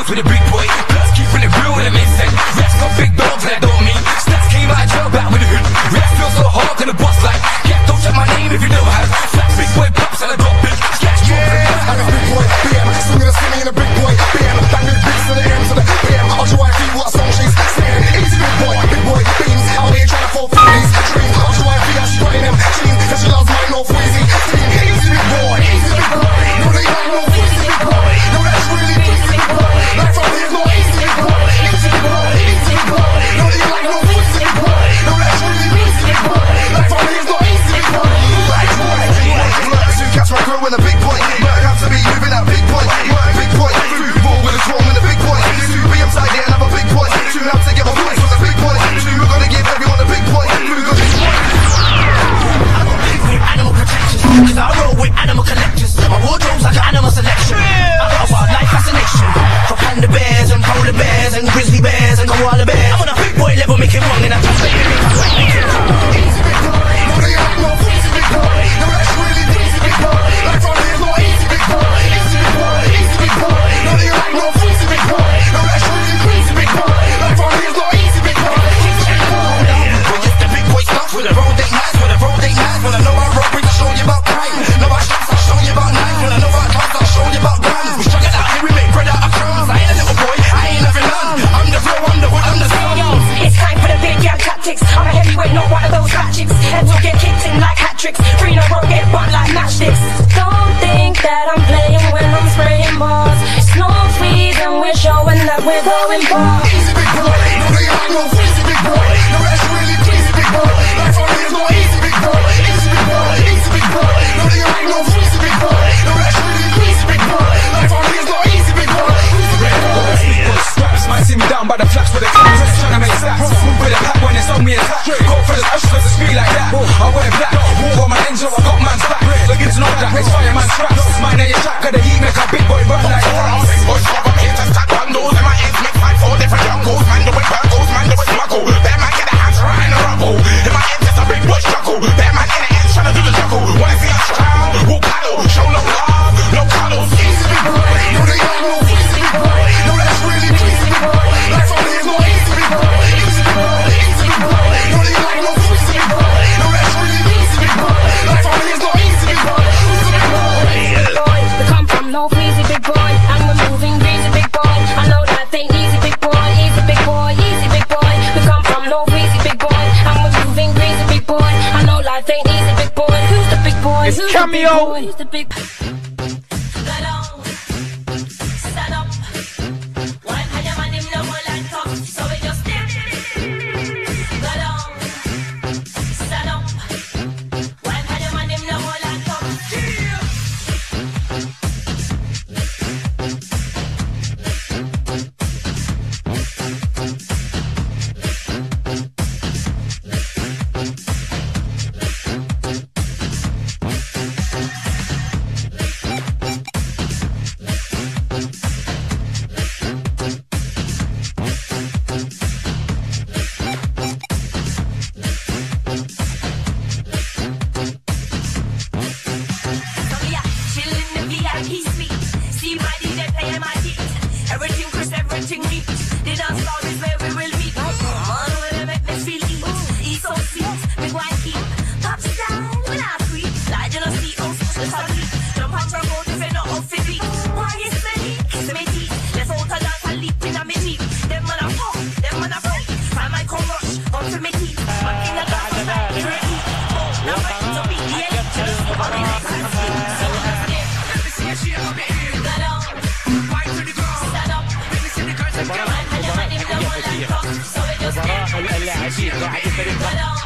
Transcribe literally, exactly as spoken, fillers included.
deals with a big boy. Plus keeping it real when it makes sense. Raps got big dogs and that don't mean stats came out of jail back with the hood. Raps feel so hard in the boss like, yeah, don't check my name if you don't have flats. Big boy pops and I drop big sketch. Yeah, I got big boy, B M, swinging a skinny in a big boy, B M, banging the beats to the M to the B M. I'll try and see what song she's saying. Easy big boy, big boy, beans, out here trying to fall through these dreams. I'll try and see how she's writing them jeans, cause she loves my North Wheezy team. Easy big boy, easy big boy, no they like no Wheezy big boy, no that's really easy big boy. Life from here's no easy big boy, easy big boy, easy big boy, no they like no Wheezy big boy, no that's really easy big boy. Life from here's no easy big boy. Like boy, like two cats right girl in a big boy, but I have to be moving that big boy, big boy, food ball with a chrome and a big boy, two B M side there and I'm a big boy, two have to get my voice from the big boy, two we're gonna give everyone a big boy, two we're gonna animal protection, cause I roll with animal collectors. My wardrobe's like an animal selection. I got a wildlife fascination. For panda bears and polar bears and grizzly bears and koala bears. I'm on a big boy level, making wrong and I just make it. Easy big boy, no they ain't no easy big boy. No that's really easy big boy. Life from here's no easy big boy. Easy big boy, easy big boy. No they ain't no easy big boy. No that's really crazy big boy. Life from here's no easy big boy. Easy big boy. Well, it's the big boy stuff with the road ain't nice, with the road ain't nice. When I know I rock, I show you about crime. Know I shots, I show you about knives. When I know I talk, I'll show you about guns. We struggle out here, we make bread out of crumbs. I ain't a little boy, I ain't having none. I'm the flow, I'm the wood, I'm the sun. It's time for the big young tactics. I'm a heavyweight, not one of those fat chicks. Heads will get kicked in like hat tricks. Three in a row, get butt like matchsticks. Don't think that I'm playing when I'm spraying bars. It's no freeze and we're showing that we're going far. Easy big boy, no they ain't no easy big boy. No that's really easy big boy. Life from here's no easy big boy. Easy big boy, easy big boy. No they ain't no easy big boy. No that's really easy big boy. Life from here's no easy big boy. Easy big boy. Big boy straps might see me down by the flash with the claps. Just trying to make stacks. Move with a pack when it's on me attack. Go for the dash cause it's speed like that. I wear black, walk on my engine, I got man's back. Looking to know that it's fireman's traps. Mine ain't your track, cause the heat make a big boy run like that. Big boy sharp, I'm here to stack bundles. And my ends make five, four different jungles. Man, the way burgles, man, the way smuggle. Bear man get the hands right in the rubble. In my ends, it's a big boy struggle. Bear man in the ends, trying to do the juggle. Wanna see us crown, we'll paddle. Show no love, no cuddles. Easy big boy, no they ain't no easy big boy. No that's really easy big boy. Life from here's no easy big boy. Easy big boy, easy big boy. No they ain't no easy big boy. No that's really easy big boy. Life from here's no easy big boy. Easy big boy. We come from no easy big boy, and we're moving greasy big boy. I know that ain't easy big boy, easy big boy, easy big boy. We come from no easy big boy, and we're moving greasy big boy. I know life ain't easy big boy. Who's the big boy? It's Who's Cameo. The big boy? Who's the big اللاعبين قاعد يفرق